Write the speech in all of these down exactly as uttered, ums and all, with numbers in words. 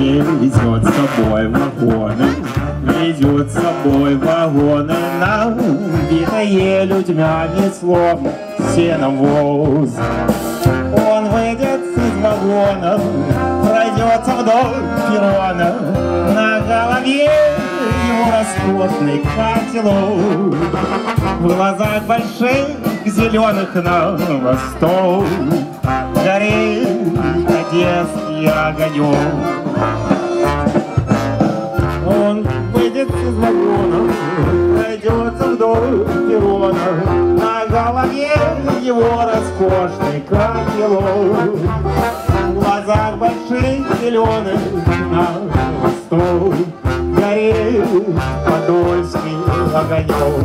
везет с собой вагоны, везет с собой вагоны, набитые людьми словно сеновоз. Он выйдет из вагона, пройдется вдоль перрона, на голове его роскошный котелок, в глазах больших зеленых на восток горит одесский огонек. Он выйдет из вагона, пройдется вдоль перрона, на голове его роскошный котелок, в глазах больших зеленых на восток горит подольский огонек.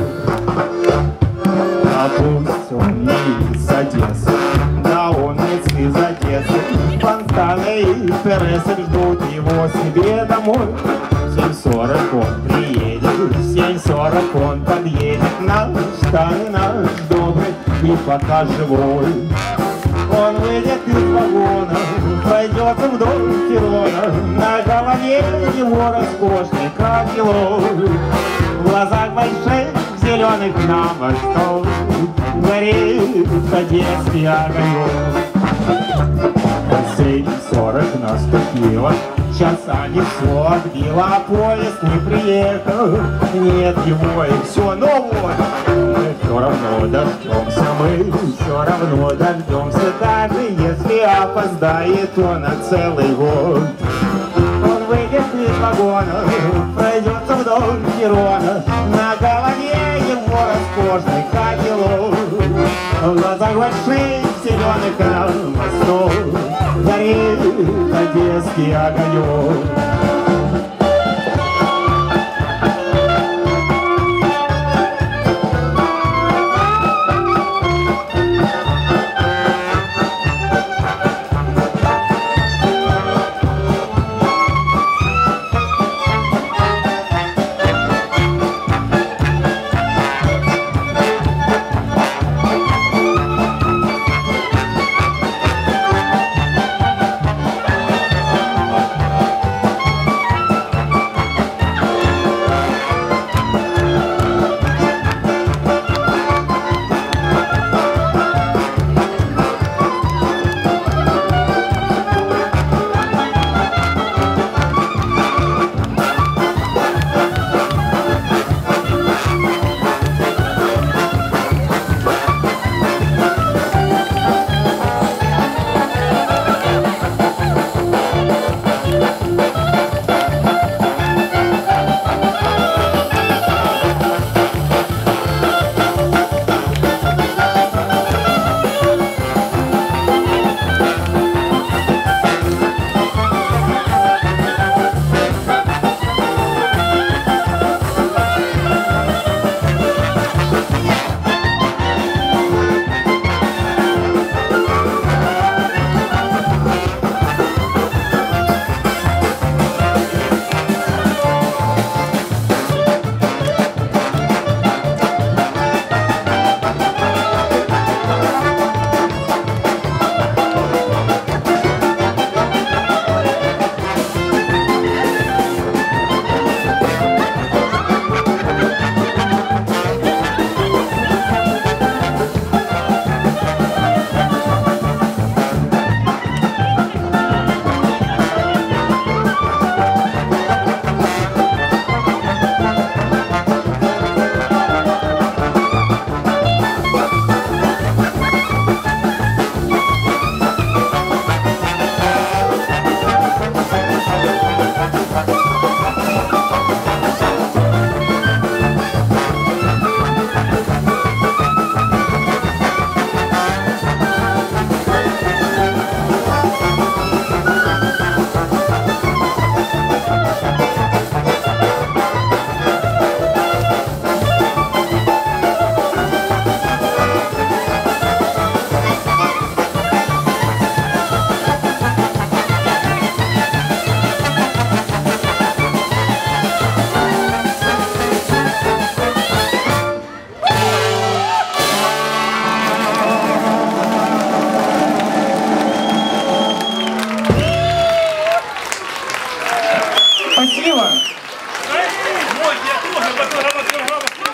А пусть он не из Одессы, да он не из Одессы, фонтаны и террасы ждут его себе домой. В семь сорок он приедет, в семь сорок он подъедет, наш штаны наш добрый и пока живой. Он выйдет из вагона, пройдется вдоль перрона, на голове его роскошный котелок, в глазах больших зеленых на восток горит одесский огонек. Семь сорок наступило, часа не все отбило, а поезд не приехал, нет его и все, но вот мы все равно дождемся, мы все равно дождемся, даже если опоздает он на целый год. Он выйдет из вагона, пройдется вдоль перрона, на голове его роскошный котелок, в глазах больших зеленых на восток горит одесский огонек. Спасибо. Вот, я тоже фотографировал.